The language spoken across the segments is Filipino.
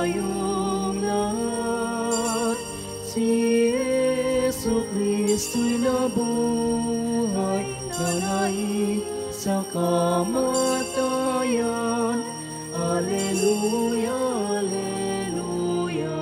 tayong lahat. Si Jesu-Kristo'y nabuhay, nanaig sa kamatayan. Alleluia, alleluia.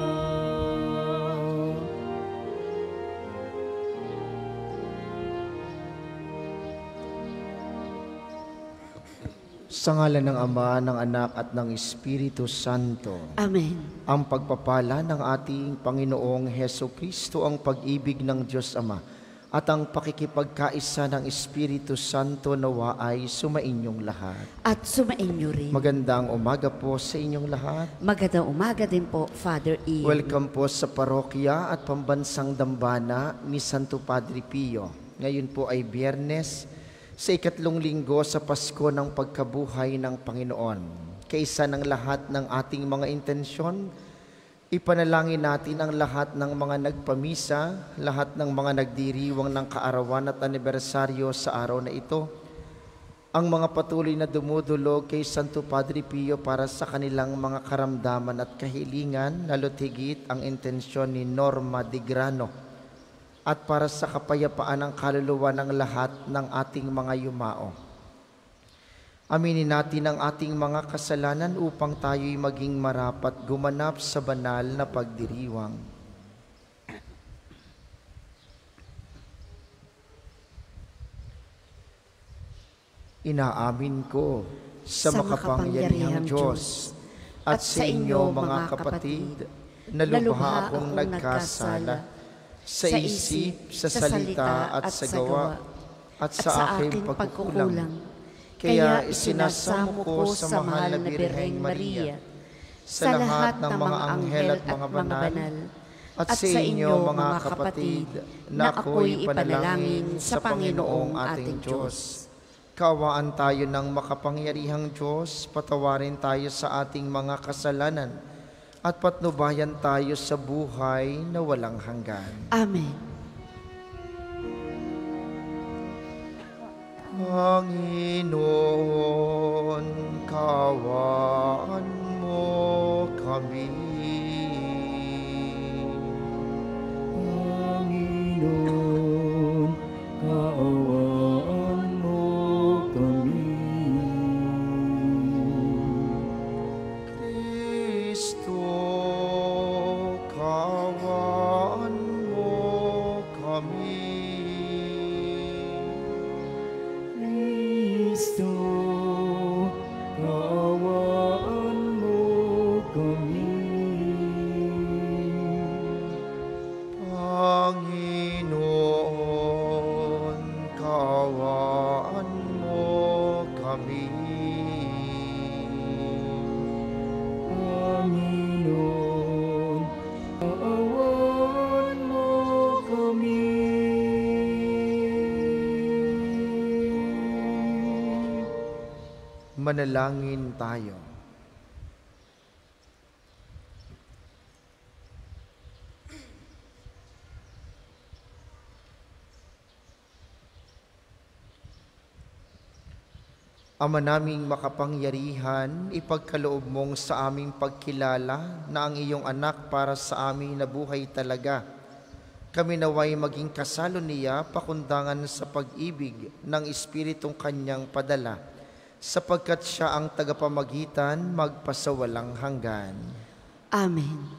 Sa ngalan ng Ama, ng Anak at ng Espiritu Santo. Amen. Ang pagpapala ng ating Panginoong Heso-Kristo, ang pag-ibig ng Diyos Ama, at ang pakikipagkaisa ng Espiritu Santo nawa ay sumainyong lahat. At sumainyo rin. Magandang umaga po sa inyong lahat. Magandang umaga din po, Father Ian. Welcome po sa parokya at pambansang dambana ni Santo Padre Pio. Ngayon po ay Biyernes, sa ikatlong linggo sa Pasko ng pagkabuhay ng Panginoon. Kaysa ng lahat ng ating mga intensyon, ipanalangin natin ang lahat ng mga nagpamisa, lahat ng mga nagdiriwang ng kaarawan at anibersaryo sa araw na ito, ang mga patuloy na dumudulog kay Santo Padre Pio para sa kanilang mga karamdaman at kahilingan, lalo't higit ang intensyon ni Norma de Grano, at para sa kapayapaan ng kaluluwa ng lahat ng ating mga yumao. Aminin natin ang ating mga kasalanan upang tayo'y maging marapat gumanap sa banal na pagdiriwang. Inaamin ko sa makapangyarihang Diyos at sa inyo mga kapatid na lubha akong nagkasala sa isip, sa salita at sa gawa, at sa aking pagkukulang. Kaya isinasamo ko sa mahal na Birheng Maria, sa lahat ng mga anghel at mga banal, at sa inyo mga kapatid, na ako'y ipanalangin sa Panginoong ating Diyos. Kaawaan tayo ng makapangyarihang Diyos, patawarin tayo sa ating mga kasalanan, at patnubayan tayo sa buhay na walang hanggan. Amen. Panginoon, kaawaan mo kami. Panginoon, kaawaan mo kami. Kristo, kaawaan mo kami. Kristo, kaawaan mo kami. Panginoon, kaawaan mo kami. Panginoon, kaawaan mo kami. Manalangin tayo. Ama naming makapangyarihan, ipagkaloob mong sa aming pagkilala na ang iyong anak para sa amin na buhay talaga. Kami naway maging kasalo niya pakundangan sa pag-ibig ng Espiritong kanyang padala, sapagkat siya ang tagapamagitan magpasawalang hanggan. Amen.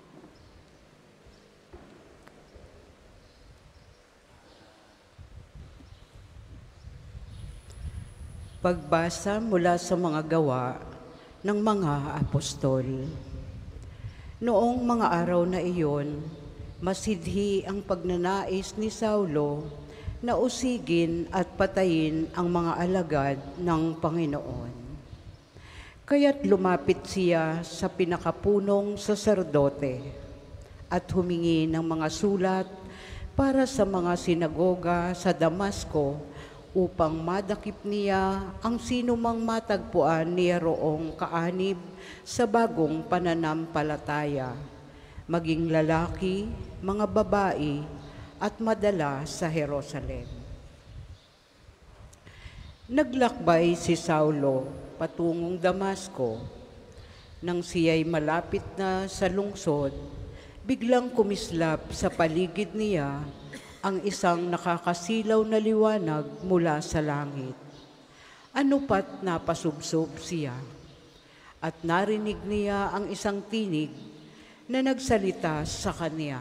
Pagbasa mula sa mga gawa ng mga apostol. Noong mga araw na iyon, masidhi ang pagnanais ni Saulo na usigin at patayin ang mga alagad ng Panginoon. Kaya't lumapit siya sa pinakapunong saserdote at humingi ng mga sulat para sa mga sinagoga sa Damasco upang madakip niya ang sinumang matagpuan niya roong kaanib sa bagong pananampalataya, maging lalaki, mga babae, at madala sa Jerusalem. Naglakbay si Saulo patungong Damasco. Nang siya'y malapit na sa lungsod, biglang kumislap sa paligid niya ang isang nakakasilaw na liwanag mula sa langit. Ano pat napasubsob siya, at narinig niya ang isang tinig na nagsalita sa kanya.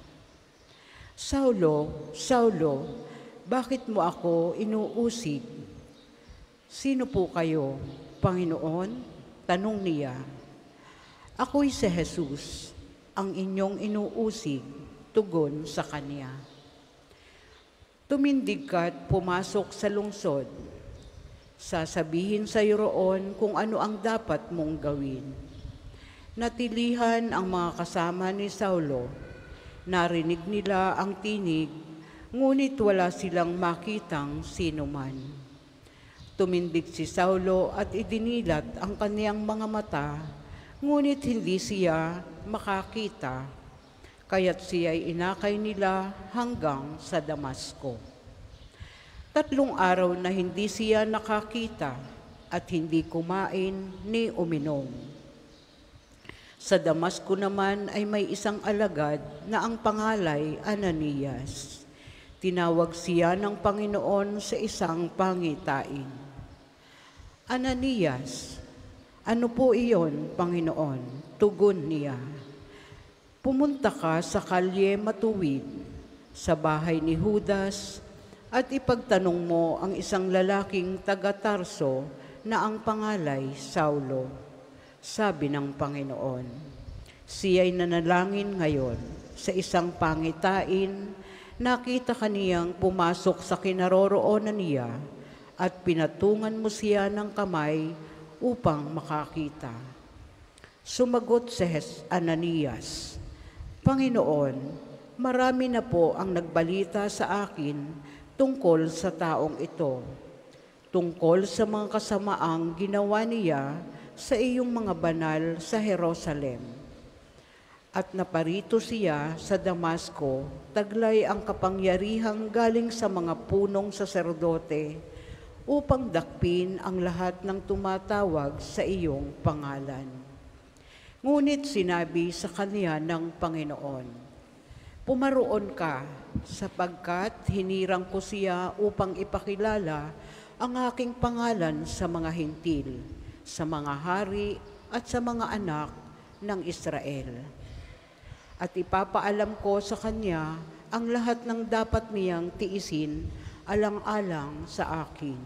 Saulo, Saulo, bakit mo ako inuusig? Sino po kayo, Panginoon? Tanong niya. Ako'y si Jesus, ang inyong inuusig, tugon sa kanya. Tumindig ka at pumasok sa lungsod. Sasabihin sa iyo roon kung ano ang dapat mong gawin. Natilihan ang mga kasama ni Saulo. Narinig nila ang tinig, ngunit wala silang makitang sinuman. Tumindig si Saulo at idinilat ang kaniyang mga mata, ngunit hindi siya makakita, kaya't siya'y inakay nila hanggang sa Damasco. 3 araw na hindi siya nakakita at hindi kumain ni uminom. Sa Damasco naman ay may isang alagad na ang pangalay Ananias. Tinawag siya ng Panginoon sa isang pangitain. Ananias, ano po iyon, Panginoon? Tugon niya. Pumunta ka sa kalye matuwid, sa bahay ni Judas, at ipagtanong mo ang isang lalaking taga-Tarso na ang pangalay Saulo. Sabi ng Panginoon, siya'y nanalangin ngayon sa isang pangitain, nakita kaniyang pumasok sa kinaroroonan niya at pinatungan mo siya ng kamay upang makakita. Sumagot si Ananias, Panginoon, marami na po ang nagbalita sa akin tungkol sa taong ito, tungkol sa mga kasamaang ginawa niya sa iyong mga banal sa Jerusalem. At naparito siya sa Damasco, taglay ang kapangyarihang galing sa mga punong saserdote upang dakpin ang lahat ng tumatawag sa iyong pangalan. Ngunit sinabi sa kanya ng Panginoon, pumaroon ka, sapagkat hinirang ko siya upang ipakilala ang aking pangalan sa mga hintil, sa mga hari at sa mga anak ng Israel. At ipapaalam ko sa kanya ang lahat ng dapat niyang tiisin alang-alang sa akin.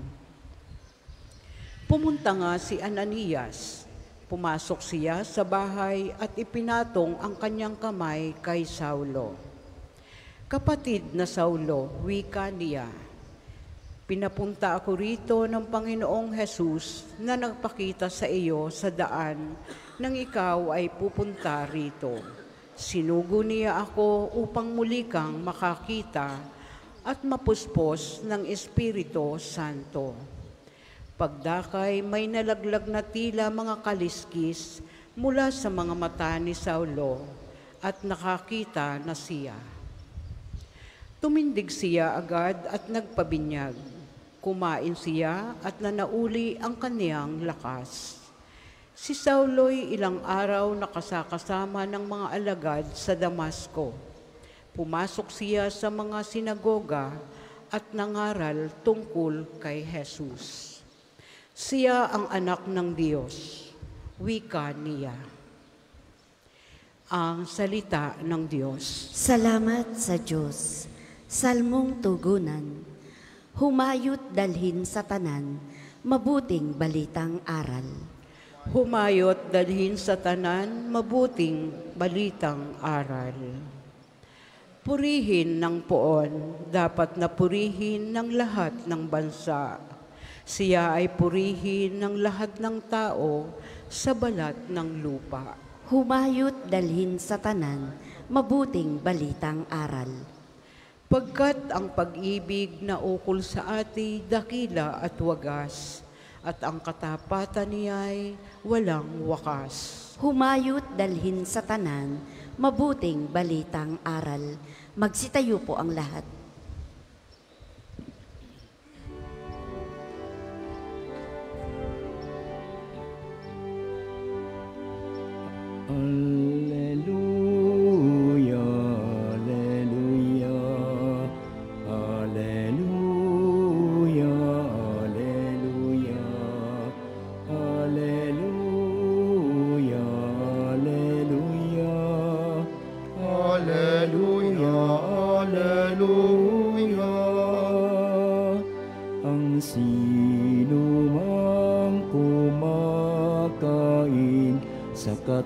Pumunta nga si Ananias. Pumasok siya sa bahay at ipinatong ang kanyang kamay kay Saulo. Kapatid na Saulo, wika niya, pinapunta ako rito ng Panginoong Jesus na nagpakita sa iyo sa daan nang ikaw ay pupunta rito. Sinugo niya ako upang muli kang makakita at mapuspos ng Espiritu Santo. Pagdakay may nalaglag na tila mga kaliskis mula sa mga mata ni Saulo at nakakita na siya. Tumindig siya agad at nagpabinyag. Kumain siya at nanauli ang kaniyang lakas. Si Saulo'y ilang araw nakasakasama ng mga alagad sa Damasco. Pumasok siya sa mga sinagoga at nangaral tungkol kay Jesus. Siya ang anak ng Diyos, wika niya. Ang salita ng Diyos. Salamat sa Diyos. Salmong tugunan. Humayot dalhin sa tanan, mabuting balitang aral. Humayot dalhin sa tanan, mabuting balitang aral. Purihin ng poon, dapat na purihin ng lahat ng bansa. Siya ay purihin ng lahat ng tao sa balat ng lupa. Humayot dalhin sa tanan, mabuting balitang aral. Pagkat ang pag-ibig na ukol sa ati dakila at wagas, at ang katapatan niya'y walang wakas. Humayot dalhin sa tanan, mabuting balitang aral. Magsitayo po ang lahat.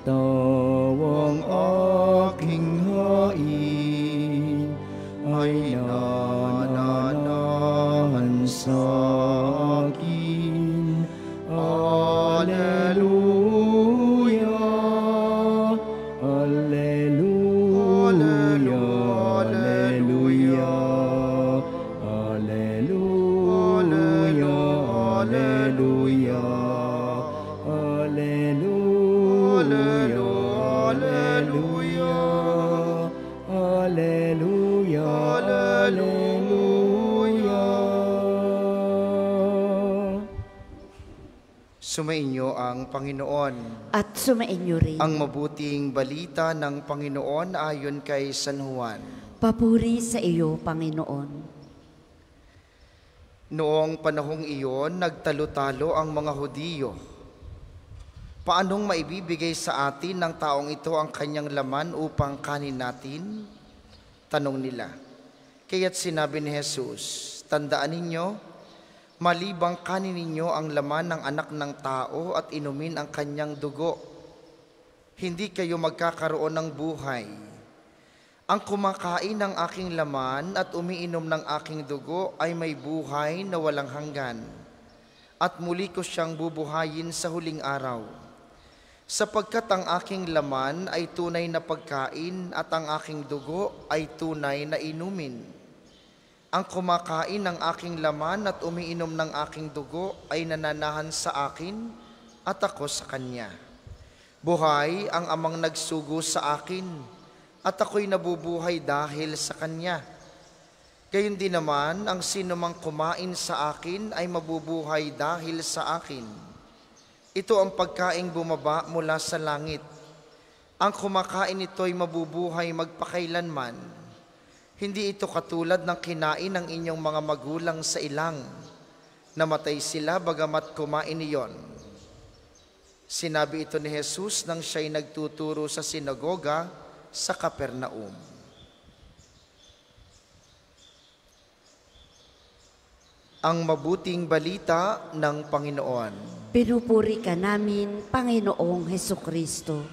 katawang aking hain ay nananahan sa akin. Alleluia, Alleluia, Alleluia, Alleluia, Alleluia, Alleluia, Alleluia, Alleluia. Sumainyo ang Panginoon. At sumainyo rin. Ang mabuting balita ng Panginoon ayon kay San Juan. Papuri sa iyo, Panginoon. Noong panahong iyon, nagtalo-talo ang mga Hudiyo. Paanong maibibigay sa atin ng taong ito ang kanyang laman upang kanin natin? Tanong nila. Kaya't sinabi ni Jesus, tandaan ninyo, malibang kanin ninyo ang laman ng anak ng tao at inumin ang kanyang dugo, hindi kayo magkakaroon ng buhay. Ang kumakain ng aking laman at umiinom ng aking dugo ay may buhay na walang hanggan, at muli ko siyang bubuhayin sa huling araw. Sapagkat ang aking laman ay tunay na pagkain at ang aking dugo ay tunay na inumin. Ang kumakain ng aking laman at umiinom ng aking dugo ay nananahan sa akin at ako sa kanya. Buhay ang amang nagsugo sa akin at ako'y nabubuhay dahil sa kanya. Gayon din naman, ang sinumang kumain sa akin ay mabubuhay dahil sa akin. Ito ang pagkaing bumaba mula sa langit. Ang kumakain nito'y mabubuhay magpakailanman. Hindi ito katulad ng kinain ng inyong mga magulang sa ilang. Namatay sila bagamat kumain iyon. Sinabi ito ni Jesus nang siya'y nagtuturo sa sinagoga sa Capernaum. Ang mabuting balita ng Panginoon. Pinupuri ka namin, Panginoong Hesukristo.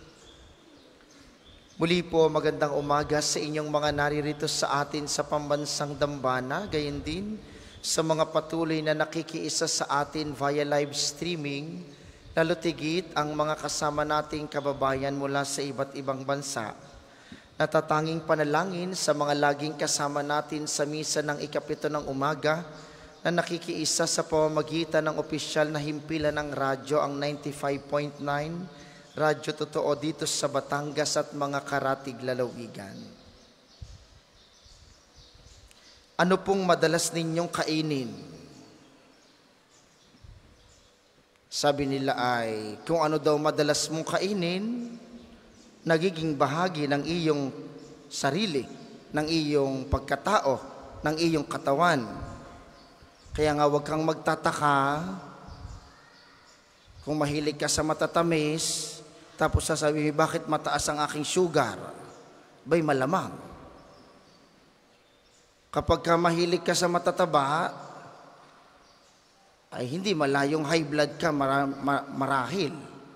Muli po, magandang umaga sa inyong mga naririto sa atin sa pambansang dambana, gayon din sa mga patuloy na nakikiisa sa atin via live streaming, lalo tigit ang mga kasama nating kababayan mula sa iba't ibang bansa. Natatanging panalangin sa mga laging kasama natin sa misa ng ikapito ng umaga na nakikiisa sa pamamagitan ng opisyal na himpilan ng radyo ang 95.9, Radyo Totoo dito sa Batangas at mga karatig lalawigan. Ano pong madalas ninyong kainin? Sabi nila ay, kung ano daw madalas mong kainin, nagiging bahagi ng iyong sarili, ng iyong pagkatao, ng iyong katawan. Kaya nga huwag kang magtataka kung mahilig ka sa matatamis, tapos sasabihin, bakit mataas ang aking sugar? Ba'y malamang. Kapag ka mahilig ka sa matataba, ay hindi malayong high blood ka marahil.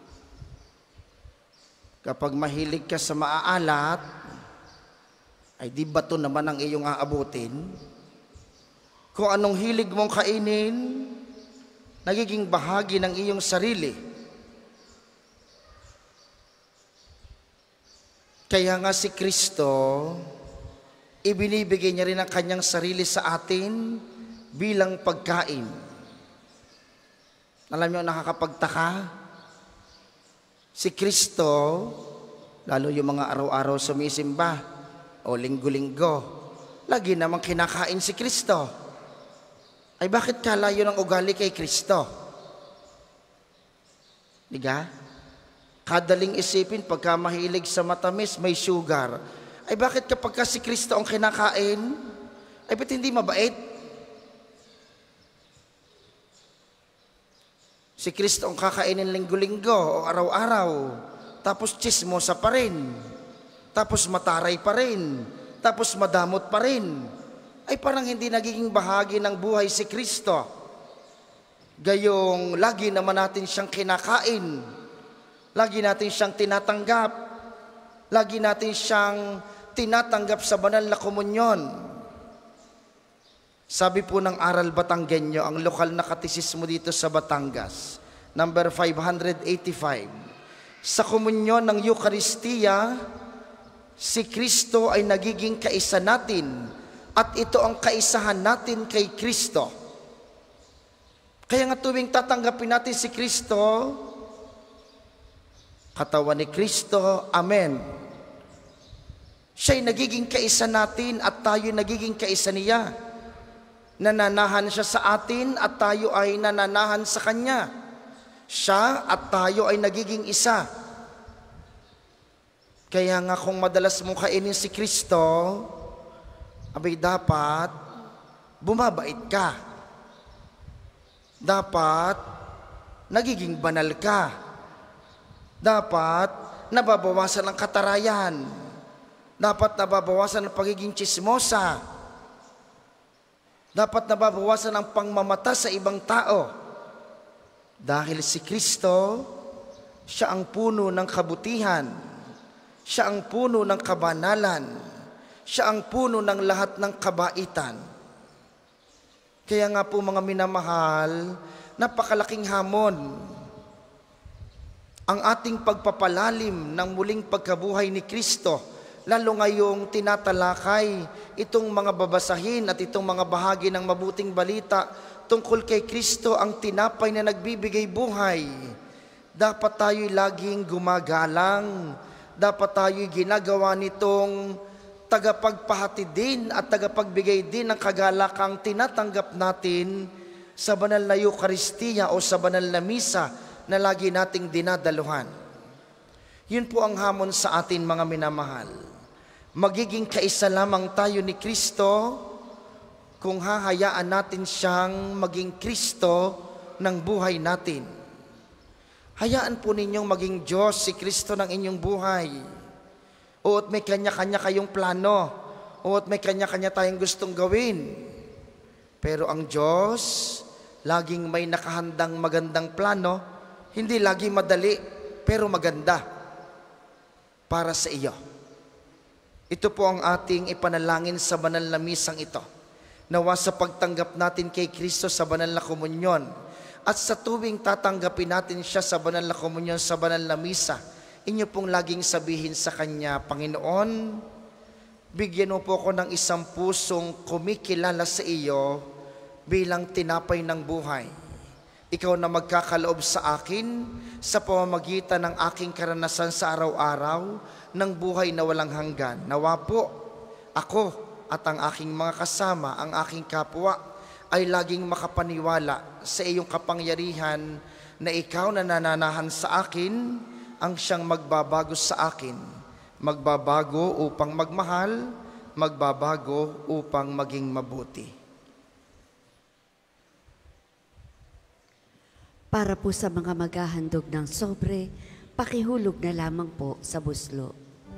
Kapag mahilig ka sa maaalat, ay di bato naman ang iyong aabutin. Kung anong hilig mong kainin, nagiging bahagi ng iyong sarili. Kaya nga si Kristo, ibinibigay niya rin ang kanyang sarili sa atin bilang pagkain. Alam niyo, nakakapagtaka, si Kristo, lalo yung mga araw-araw sumisimba o linggo-linggo, lagi namang kinakain si Kristo. Ay bakit kalayo ng ugali kay Kristo? Diga? Kadaling isipin, pagka mahilig sa matamis, may sugar. Ay bakit kapag ka si Kristo ang kinakain, ay ba't hindi mabait? Si Kristo ang kakainin linggo-linggo o araw-araw, tapos chismosa pa rin, tapos mataray pa rin, tapos madamot pa rin. Ay parang hindi nagiging bahagi ng buhay si Kristo. Gayong lagi naman natin siyang kinakain. Lagi natin siyang tinatanggap. Lagi natin siyang tinatanggap sa banal na komunyon. Sabi po ng Aral Batanggenyo, ang lokal na katisismo dito sa Batangas, number 585, sa komunyon ng Eucharistia, si Kristo ay nagiging kaisa natin at ito ang kaisahan natin kay Kristo. Kaya nga tuwing tatanggapin natin si Kristo, katawan ni Kristo, amen. Siya'y nagiging kaisa natin at tayo nagiging kaisa niya. Nananahan siya sa atin at tayo ay nananahan sa Kanya. Siya at tayo ay nagiging isa. Kaya nga kung madalas mong kainin si Kristo, abay dapat bumabait ka. Dapat nagiging banal ka. Dapat nababawasan ang katarayan. Dapat nababawasan ang pagiging tsismosa. Dapat nababawasan ang pangmamata sa ibang tao. Dahil si Kristo, siya ang puno ng kabutihan. Siya ang puno ng kabanalan. Siya ang puno ng lahat ng kabaitan. Kaya nga po mga minamahal, napakalaking hamon ang ating pagpapalalim ng muling pagkabuhay ni Kristo, lalo ngayong tinatalakay itong mga babasahin at itong mga bahagi ng mabuting balita tungkol kay Kristo, ang tinapay na nagbibigay buhay. Dapat tayo'y laging gumagalang. Dapat tayo'y ginagawa nitong tagapagpahatid din at tagapagbigay din ng kagalakang tinatanggap natin sa banal na Eucharistia o sa banal na misa na lagi nating dinadaluhan. Yun po ang hamon sa atin mga minamahal. Magiging kaisa lamang tayo ni Kristo kung hahayaan natin siyang maging Kristo ng buhay natin. Hayaan po ninyong maging Diyos si Kristo ng inyong buhay. Oot may kanya-kanya kayong plano. Oot may kanya-kanya tayong gustong gawin. Pero ang Diyos, laging may nakahandang magandang plano, hindi lagi madali, pero maganda para sa iyo. Ito po ang ating ipanalangin sa banal na misang ito. Nawa sa pagtanggap natin kay Kristo sa banal na komunyon at sa tuwing tatanggapin natin siya sa banal na komunyon, sa banal na misa, inyo pong laging sabihin sa Kanya, Panginoon, bigyan mo po ako ng isang pusong kumikilala sa iyo bilang tinapay ng buhay. Ikaw na magkakaloob sa akin sa pamamagitan ng aking karanasan sa araw-araw ng buhay na walang hanggan. Nawa po, ako at ang aking mga kasama, ang aking kapwa, ay laging makapaniwala sa iyong kapangyarihan na ikaw na nananahan sa akin ang siyang magbabago sa akin. Magbabago upang magmahal, magbabago upang maging mabuti. Para po sa mga maghahandog ng sobre, pakihulog na lamang po sa buslo.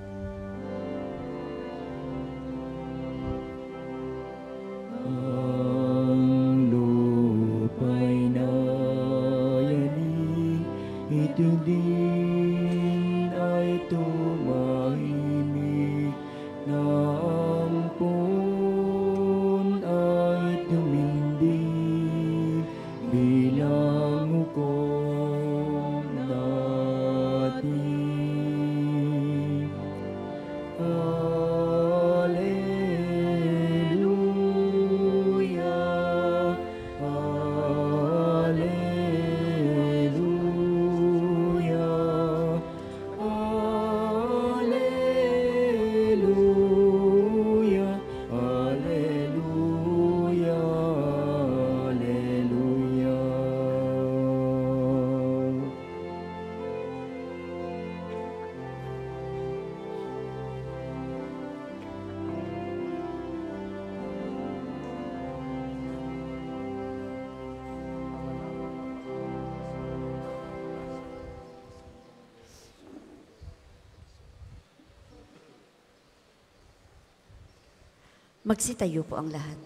Ang lupa'y nayani, ito din ay tumahimik, na ang puon ay tumindig bilang hukom natin. Alleluia, Alleluia, Alleluia, Alleluia, Alleluia. Magsitayo po ang lahat.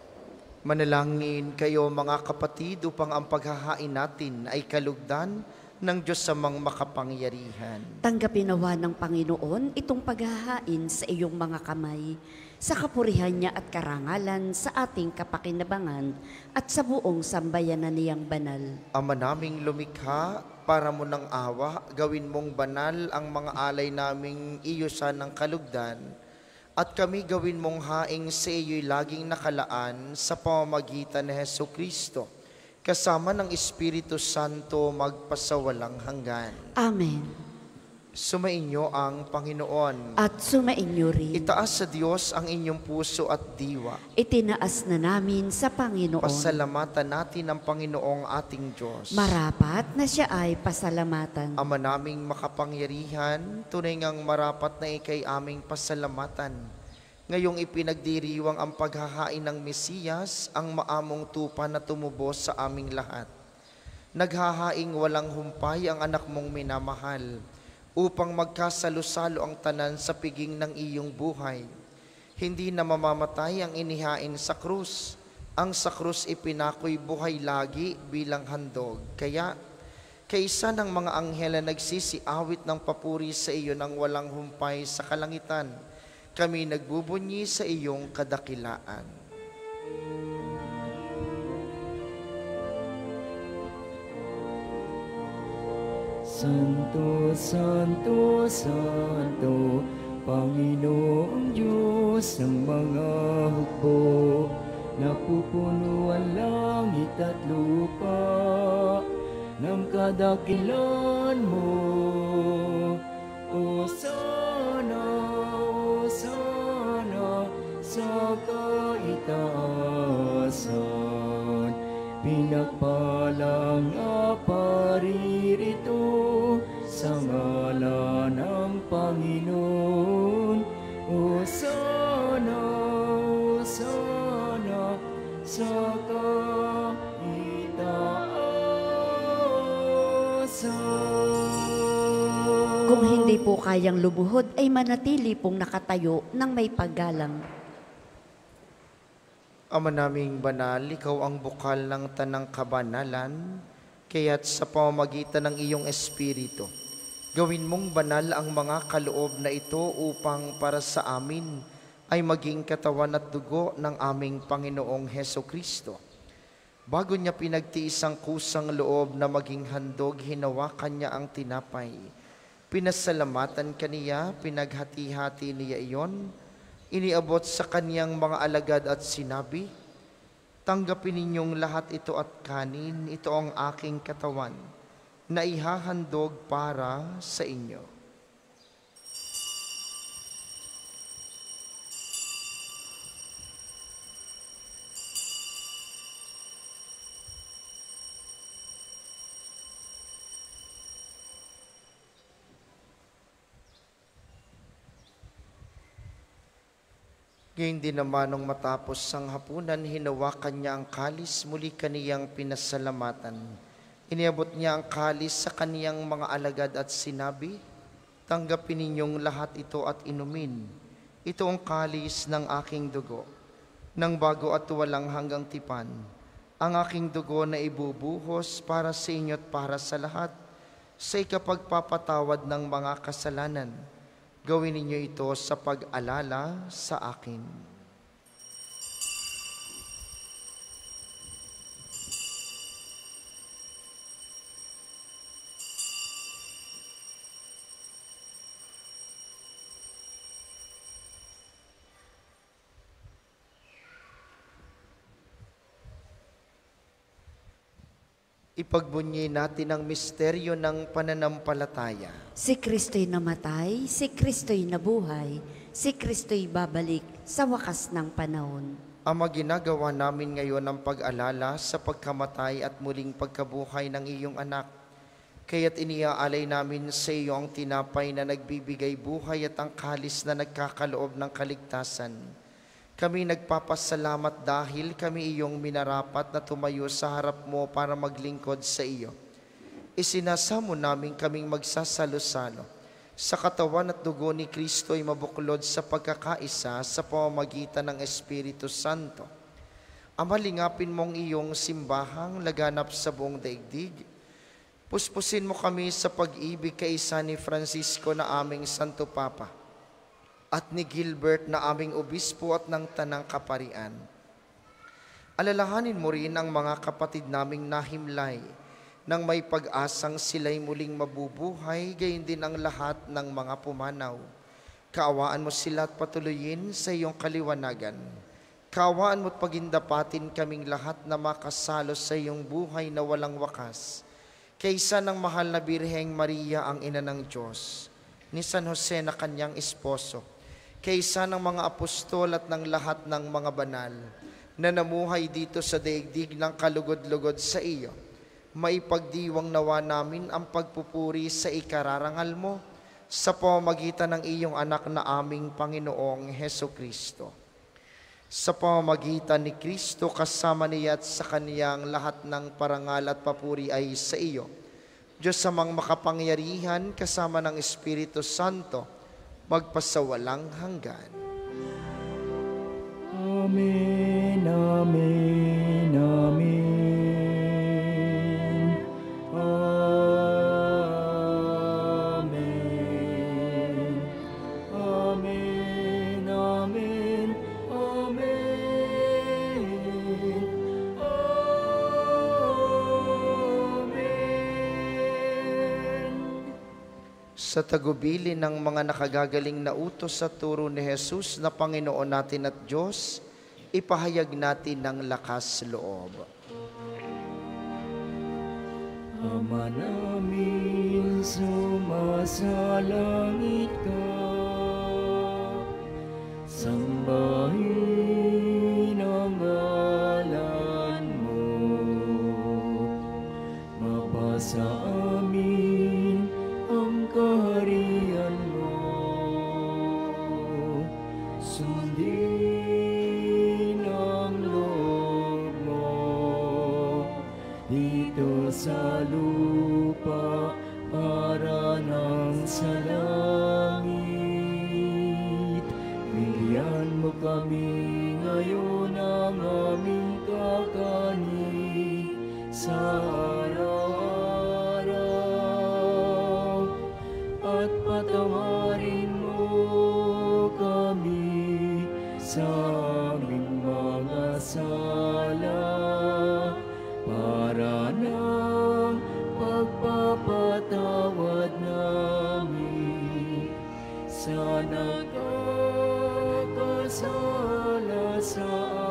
Manalangin kayo mga kapatid upang ang paghahain natin ay kalugdan ng Diyos samang makapangyarihan. Tanggapin nawa ng Panginoon itong paghahain sa iyong mga kamay, sa kapurihan niya at karangalan sa ating kapakinabangan at sa buong sambayanan niyang banal. Ama naming lumikha, para mo ng awa, gawin mong banal ang mga alay naming iyusan ng kalugdan, at kami gawin mong haing sa iyo'y laging nakalaan sa pamamagitan ni Hesukristo, kasama ng Espiritu Santo magpasawalang hanggan. Amen. Sumainyo ang Panginoon. At sumainyo rin. Itaas sa Diyos ang inyong puso at diwa. Itinaas na namin sa Panginoon. Pasalamatan natin ang Panginoong ating Diyos. Marapat na siya ay pasalamatan. Ama naming makapangyarihan, tunay ngang marapat na ikay aming pasalamatan. Ngayong ipinagdiriwang ang paghahain ng Mesiyas, ang maamong tupa na tumubos sa aming lahat. Naghahaing walang humpay ang anak mong minamahal, upang magkasalo-salo ang tanan sa piging ng iyong buhay. Hindi na mamamatay ang inihain sa krus. Ang sa krus ipinako'y buhay lagi bilang handog. Kaya, kaisa ng mga anghel na nagsisiawit ng papuri sa iyo ng walang humpay sa kalangitan, kami nagbubunyi sa iyong kadakilaan. Santo, Santo, Santo, Panginoong Diyos ng mga hukbo, napupuno ang langit at lupa ng kadakilan mo. Hosana, Hosana sa kaitaasan, pinagpalang aparirito sa ngalan ng Panginoon. Hosana, Hosana sa kaitaasan. Kung hindi po kayang lumuhod, ay manatili pong nakatayo ng may paggalang. Ama naming banal, ikaw ang bukal ng tanang kabanalan, kaya't sa pamamagitan ng iyong Espiritu, gawin mong banal ang mga kaloob na ito upang para sa amin ay maging katawan at dugo ng aming Panginoong Hesukristo. Bago niya pinagtiis ang kusang loob na maging handog, hinawakan niya ang tinapay. Pinasalamatan kaniya, pinaghati-hati niya iyon, iniabot sa kaniyang mga alagad at sinabi, "Tanggapin ninyong lahat ito at kanin, ito ang aking katawan, na ihahandog para sa inyo." Ngayon din naman nung matapos ang hapunan, hinawakan niya ang kalis, muli kaniyang pinasalamatan. Iniabot niya ang kalis sa kaniyang mga alagad at sinabi, "Tanggapin ninyong lahat ito at inumin. Ito ang kalis ng aking dugo, ng bago at walang hanggang tipan. Ang aking dugo na ibubuhos para sa inyo at para sa lahat, sa ikapagpapatawad ng mga kasalanan. Gawin ninyo ito sa pag-alala sa akin." Ipagbunyi natin ang misteryo ng pananampalataya. Si Kristo'y namatay, si Kristo'y nabuhay, si Kristo'y babalik sa wakas ng panahon. Ama, ginagawa namin ngayon ang pag-alala sa pagkamatay at muling pagkabuhay ng iyong anak. Kaya't iniaalay namin sa iyo ang tinapay na nagbibigay buhay at ang kalis na nagkakaloob ng kaligtasan. Kami nagpapasalamat dahil kami iyong minarapat na tumayo sa harap mo para maglingkod sa iyo. Isinasamo namin kaming magsasalo-salo sa katawan at dugo ni Kristo ay mabuklod sa pagkakaisa sa pamamagitan ng Espiritu Santo. Ama, lingapin mong iyong simbahang laganap sa buong daigdig. Puspusin mo kami sa pag-ibig kaisa ni Francisco na aming Santo Papa at ni Gilbert na aming obispo at ng Tanang Kaparian. Alalahanin mo rin ang mga kapatid naming nahimlay nang may pag-asang sila'y muling mabubuhay, gayon din ang lahat ng mga pumanaw. Kaawaan mo sila at patuloyin sa iyong kaliwanagan. Kaawaan mo at pagindapatin kaming lahat na makasalo sa iyong buhay na walang wakas. Kaysa ng mahal na Birheng Maria, ang ina ng Diyos, ni San Jose na kanyang esposo, kaysa ng mga apostol at ng lahat ng mga banal na namuhay dito sa daigdig ng kalugod-lugod sa iyo, maipagdiwang nawa namin ang pagpupuri sa ikararangal mo sa pamamagitan ng iyong anak na aming Panginoong Hesukristo. Sa pamamagitan ni Kristo, kasama niya at sa kaniyang lahat ng parangal at papuri ay sa iyo, Diyos amang makapangyarihan, kasama ng Espiritu Santo, magpasawalang hanggan. Amen, amen, amen. Amen, amen, amen. Amen. Sa tagubili ng mga nakagagaling na utos sa turo ni Jesus na Panginoon natin at Diyos, ipahayag natin ng lakas loob. Ama namin, sumasalangit ka, sambahin ang ngalan mo, mapasa amin ang kaharian mo, sundin ang loob mo dito sa lupa para nang sa langit. Bigyan mo kami ngayon ang aming kakanin sa araw-araw, at patawarin mo kami sa aming mga sala, para ng pagpapatawad namin sa nagkakasala sa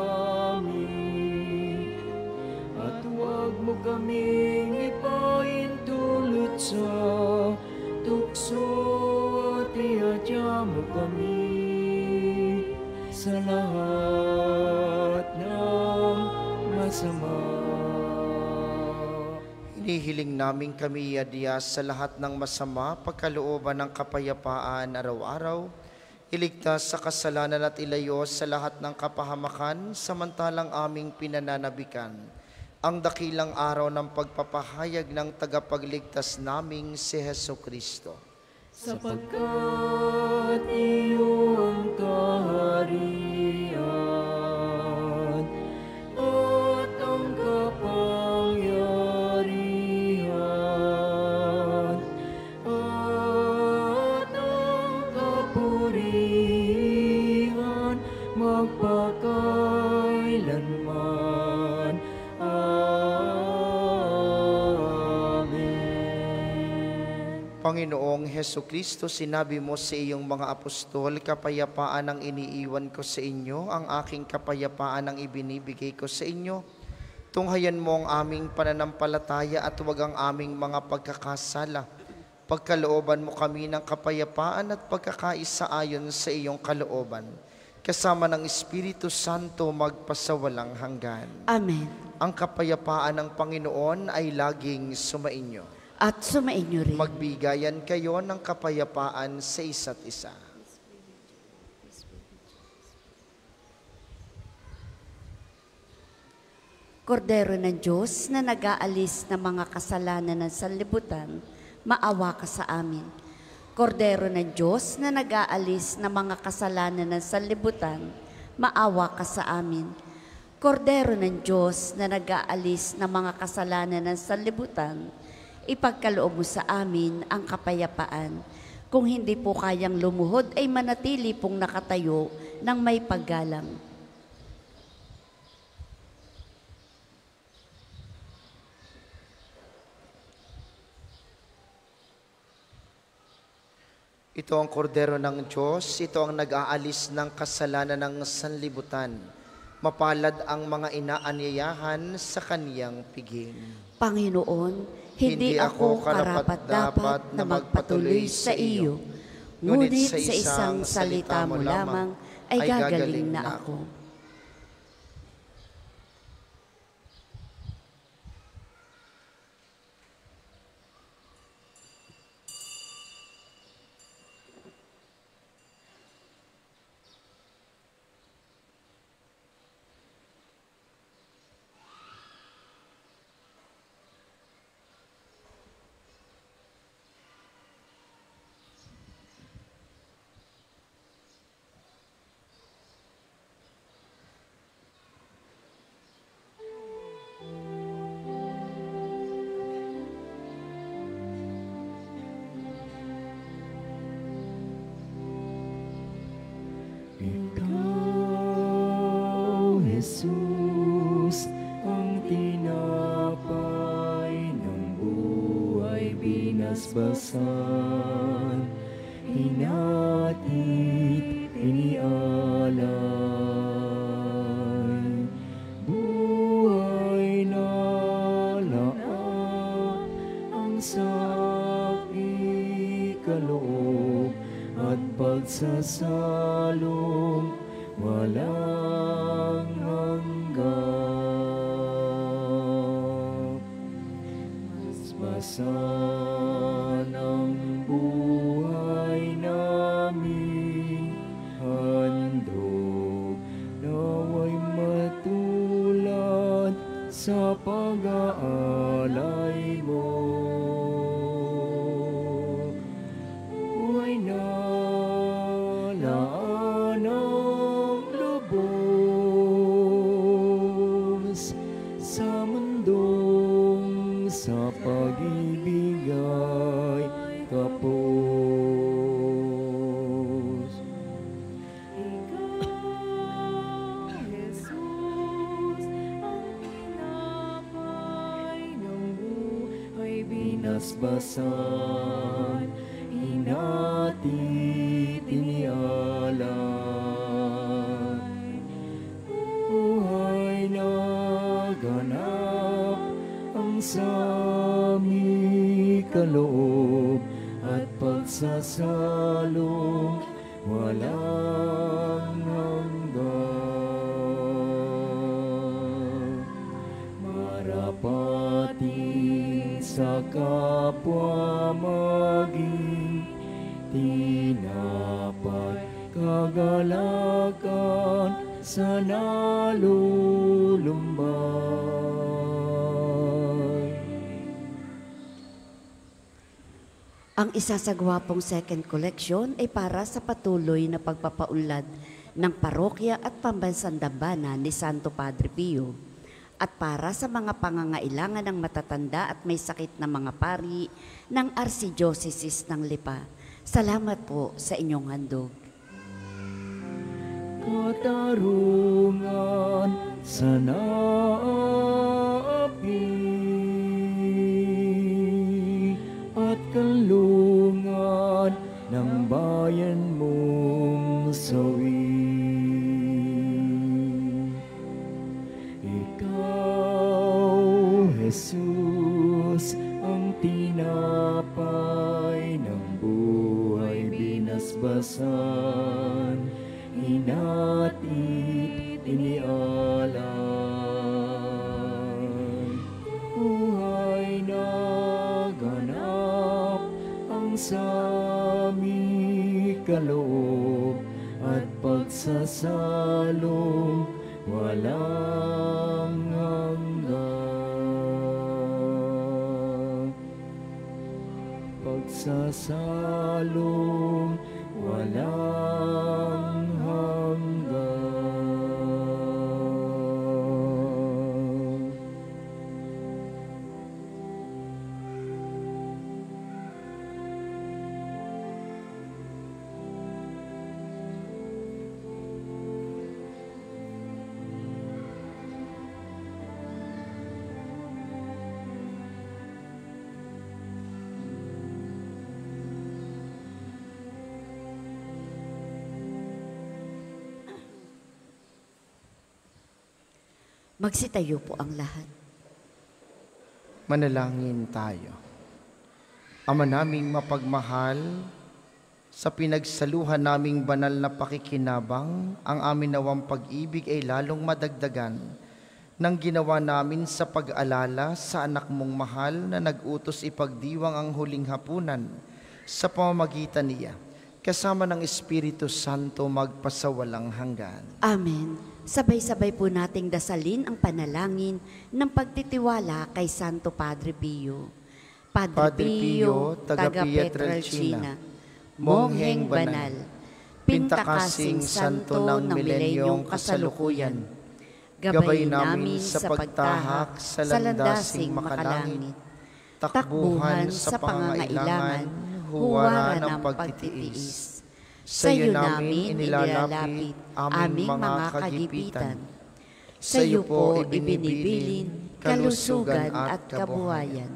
amin. At huwag mo kaming ipaintulot sa tukso, at iadya mo kami sa lahat ng masama. Hinihiling namin kami iadya sa lahat ng masama, pagkalooban ng kapayapaan araw-araw, iligtas sa kasalanan at ilayo sa lahat ng kapahamakan, samantalang aming pinananabikan ang dakilang araw ng pagpapahayag ng tagapagligtas naming si Hesukristo. Sapagkat iyong kaharian at ang kapangyarihan at ang kapurihan magpakailanman. Panginoong Hesukristo, sinabi mo sa iyong mga apostol, kapayapaan ang iniiwan ko sa inyo, ang aking kapayapaan ang ibinibigay ko sa inyo. Tunghayan mo ang aming pananampalataya at huwag ang aming mga pagkakasala. Pagkalooban mo kami ng kapayapaan at pagkakaisa ayon sa iyong kalooban, kasama ng Espiritu Santo magpasawalang hanggan. Amen. Ang kapayapaan ng Panginoon ay laging sumainyo. At sumainyo rin. Magbigayan kayo ng kapayapaan sa isa't isa. Kordero ng Diyos na nag-aalis ng mga kasalanan ng sanlibutan, maawa ka sa amin. Kordero ng Diyos na nag-aalis ng mga kasalanan ng sanlibutan, maawa ka sa amin. Kordero ng Diyos na nag-aalis ng mga kasalanan ng sanlibutan, ipagkaloob mo sa amin ang kapayapaan. Kung hindi po kayang lumuhod, ay manatili pong nakatayo ng may paggalang. Ito ang kordero ng Diyos, ito ang nag-aalis ng kasalanan ng sanlibutan. Mapalad ang mga inaanyayahan sa kaniyang piging. Panginoon, hindi ako karapat-dapat na magpatuloy sa iyo, ngunit sa isang salita mo lamang ay gagaling na ako. Ikaw, Jesus, ang tinapay ng buhay binasbasan, hinatid, inialay, buhay na laan ang sakit kaloob at pagsasalong walang hanggan. Masbasan ang buhay namin, handog naway matulad sa pag-aalay mo. Buhay na laan ang lubos sa mundong sa pag-ibig ay kapos. Ikaw, Jesus, ang tinapay ng buhay binasbasan, hinatid, inialay, buhay na ganap ang sami kaloob at pagsasalong walang hanggan. Marapatin sa kapwa maging tinapat, kagalakan sa nalulumbay. Ang isasagwapong second collection ay para sa patuloy na pagpapaunlad ng parokya at pambansang dambana ni Santo Padre Pio at para sa mga pangangailangan ng matatanda at may sakit na mga pari ng Archdiocese ng Lipa. Salamat po sa inyong handog. Katarungan sa naapi at kalungan ng bayan mong sawi. Ikaw, Jesus, ang tinapay ng buhay binasbasan, hinatid, inialay, buhay na ganap ang sami kaloob at pagsasalong walang hanggan. Pagsasalong walang hanggan. Magsitayo po ang lahat. Manalangin tayo. Ama naming mapagmahal, sa pinagsaluhan naming banal na pakikinabang, ang amin nawang pag-ibig ay lalong madagdagan nang ginawa namin sa pag-alala sa anak mong mahal na nag-utos ipagdiwang ang huling hapunan sa pamamagitan niya, kasama ng Espiritu Santo magpasawalang hanggan. Amen. Sabay-sabay po nating dasalin ang panalangin ng pagtitiwala kay Santo Padre Pio. Padre Pio, taga Pietrelcina, Mongheng Banal, Pintakasing Santo ng Milenyong Kasalukuyan, gabay namin sa pagtahak sa landasing makalangit, takbuhan sa pangangailangan, huwaran ng pagtitiis. Sa iyo namin inilalapit aming mga kagipitan. Sa iyo po ibinibilin kalusugan at kabuhayan.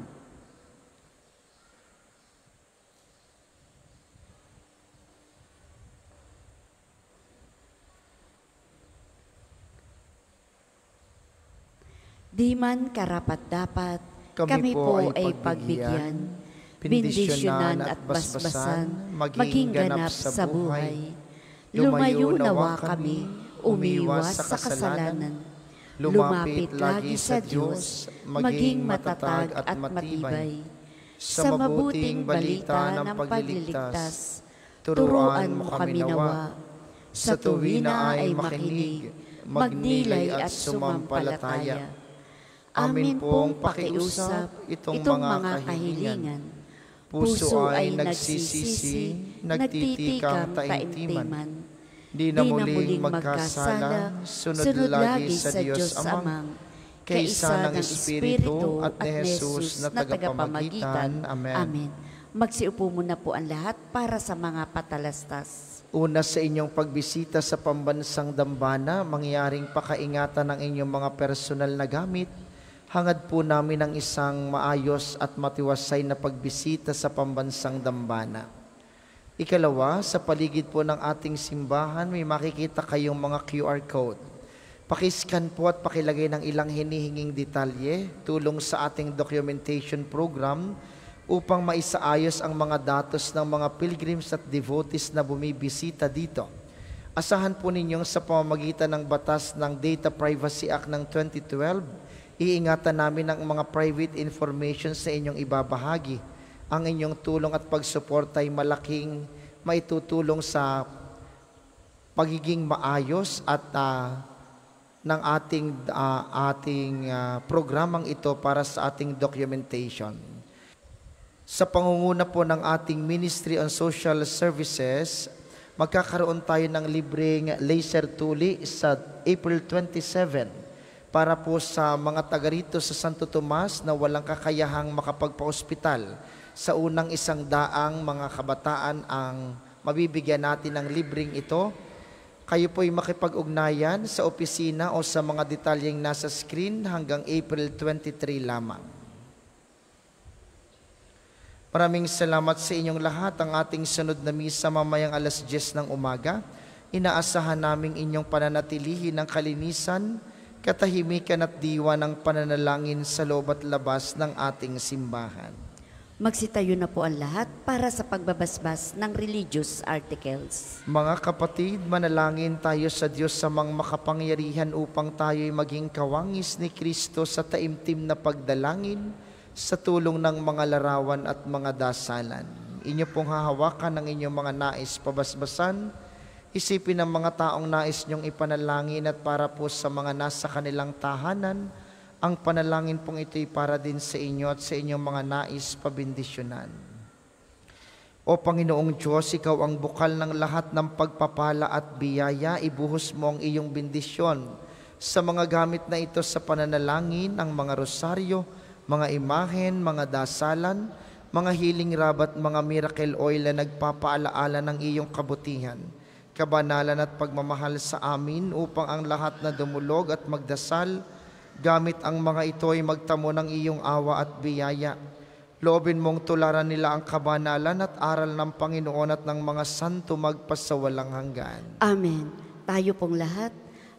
Di man karapat-dapat, kami po ay pagbigyan, bendisyonan at basbasan, maging ganap sa buhay. Lumayo nawa kami, umiwas sa kasalanan. Lumapit lagi sa Diyos, maging matatag at matibay. Sa mabuting balita ng pagliligtas, turuan mo kami nawa. Sa tuwina ay makinig, magnilay at sumampalataya. Amin pong pakiusap itong mga kahilingan. Puso ay nagsisisi, nagtitikang taimtiman. Di na muling magkasala, sunod lagi sa Diyos Amang, kaisa ng Espiritu at ni Jesus na tagapamagitan. Amen. Magsiupo muna po ang lahat para sa mga patalastas. Una sa inyong pagbisita sa pambansang dambana, mangyaring pakaingatan ng inyong mga personal na gamit. Hangad po namin ang isang maayos at matiwasay na pagbisita sa pambansang dambana. Ikalawa, sa paligid po ng ating simbahan, may makikita kayong mga QR code. Pakiscan po at pakilagay ng ilang hinihinging detalye, tulong sa ating documentation program upang maisaayos ang mga datos ng mga pilgrims at devotees na bumibisita dito. Asahan po ninyong sa pamamagitan ng batas ng Data Privacy Act ng 2012, iingatan namin ang mga private information sa inyong ibabahagi. Ang inyong tulong at pagsuporta ay malaking maitutulong sa pagiging maayos at ng ating programang ito para sa ating documentation. Sa pangunguna po ng ating Ministry on Social Services, magkakaroon tayo ng libreng laser tuli sa April 27 para po sa mga taga rito sa Santo Tomas na walang kakayahang makapagpa-ospital. Sa unang 100 mga kabataan ang mabibigyan natin ng libreng ito. Kayo po'y makipag-ugnayan sa opisina o sa mga detalyeng nasa screen hanggang April 23 lamang. Maraming salamat sa inyong lahat. Ang ating sunod na misa mamayang 10:00 ng umaga. Inaasahan naming inyong pananatilihin ng kalinisan, katahimikan at diwa ng pananalangin sa loob at labas ng ating simbahan. Magsitayo na po ang lahat para sa pagbabasbas ng religious articles. Mga kapatid, manalangin tayo sa Diyos sa mga makapangyarihan upang tayo'y maging kawangis ni Kristo sa taimtim na pagdalangin sa tulong ng mga larawan at mga dasalan. Inyo pong hahawakan ng inyong mga nais pabasbasan. Isipin ang mga taong nais niyong ipanalangin at para po sa mga nasa kanilang tahanan, ang panalangin pong ito'y para din sa inyo at sa inyong mga nais pabindisyonan. O Panginoong Diyos, Ikaw ang bukal ng lahat ng pagpapala at biyaya, ibuhos mo ang iyong bendisyon sa mga gamit na ito sa pananalangin, ang mga rosaryo, mga imahen, mga dasalan, mga healing rub at mga miracle oil na nagpapaalaala ng iyong kabutihan, kabanalan at pagmamahal sa amin upang ang lahat na dumulog at magdasal, gamit ang mga ito ay magtamo ng iyong awa at biyaya. Loobin mong tularan nila ang kabanalan at aral ng Panginoon at ng mga santo magpasawalang hanggan. Amen. Tayo pong lahat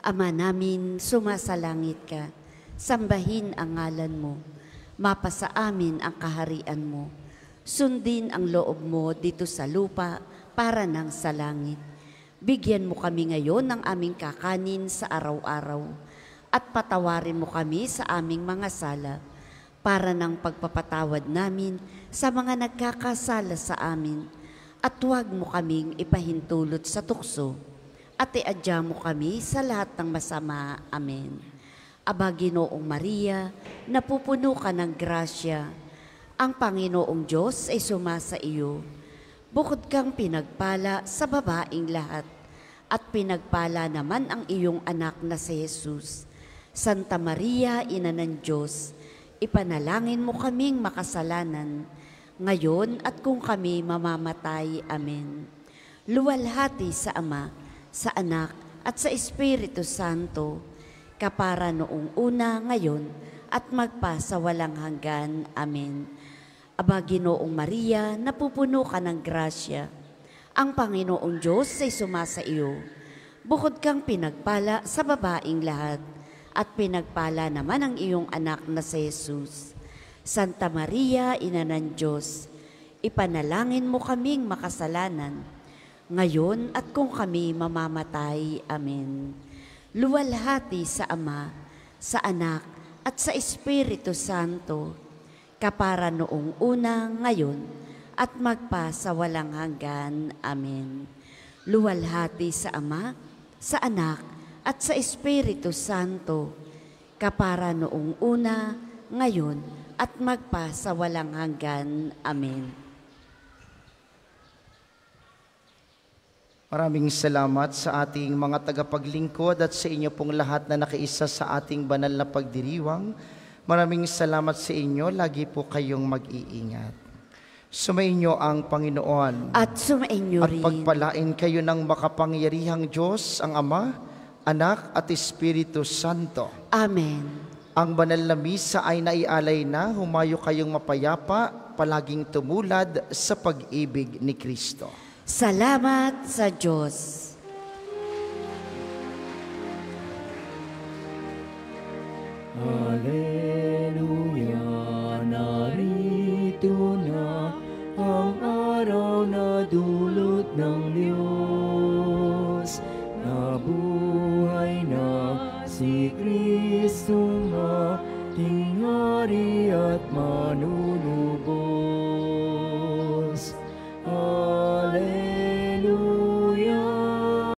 Ama namin, sumasalangit ka. Sambahin ang ngalan mo. Mapasa amin ang kaharian mo. Sundin ang loob mo dito sa lupa para nang sa langit. Bigyan mo kami ngayon ng aming kakanin sa araw-araw at patawarin mo kami sa aming mga sala para ng pagpapatawad namin sa mga nagkakasala sa amin at huwag mo kaming ipahintulot sa tukso at iadya mo kami sa lahat ng masama. Amen. Aba, Ginoong Maria, napupuno ka ng grasya. Ang Panginoong Diyos ay sumasa iyo. Bukod kang pinagpala sa babaing lahat, at pinagpala naman ang iyong anak na si Jesus. Santa Maria, Ina ng Diyos, ipanalangin mo kaming makasalanan, ngayon at kung kami mamamatay. Amen. Luwalhati sa Ama, sa Anak, at sa Espiritu Santo, kapara noong una, ngayon, at magpa sa walang hanggan. Amen. Aba, Ginoong Maria, napupuno ka ng grasya. Ang Panginoong Diyos ay sumasa iyo. Bukod kang pinagpala sa babaing lahat, at pinagpala naman ang iyong anak na si Jesus. Santa Maria, Ina ng Diyos, ipanalangin mo kaming makasalanan, ngayon at kung kami mamamatay. Amen. Luwalhati sa Ama, sa Anak, at sa Espiritu Santo, kapara noong una, ngayon, at magpa sa walang hanggan. Amen. Luwalhati sa Ama, sa Anak, at sa Espiritu Santo, kapara noong una, ngayon, at magpa sa walang hanggan. Amen. Maraming salamat sa ating mga tagapaglingkod at sa inyo pong lahat na nakiisa sa ating banal na pagdiriwang. Maraming salamat sa inyo. Lagi po kayong mag-iingat. Sumainyo ang Panginoon. At sumainyo At rin. pagpalain kayo ng makapangyarihang Diyos, ang Ama, Anak at Espiritu Santo. Amen. Ang banal na misa ay naialay na. Humayo kayong mapayapa, palaging tumulad sa pag-ibig ni Kristo. Salamat sa Diyos. Hallelujah, narito na ang araw na dulot ng Diyos. Nabuhay na si Kristo, ating Hari at